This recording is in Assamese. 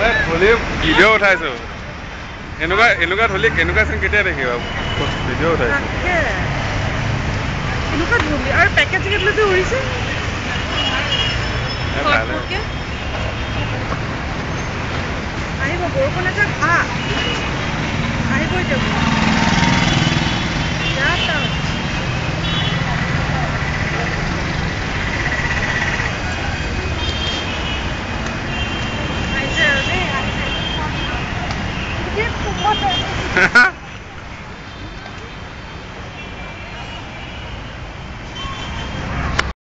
ধলি ভিডিঅ' উঠাইছো এনেকুৱা ধলি কেনেকুৱা চিন কেতিয়া দেখিবা ভিডিঅ' উঠাইছো এনেকুৱা ধলি আৰু পেকেজিং এটলতে উৰিছে আহিব বৰষুণ এজাক আহিবই যাব আহিছে আৰু দেই আহিছে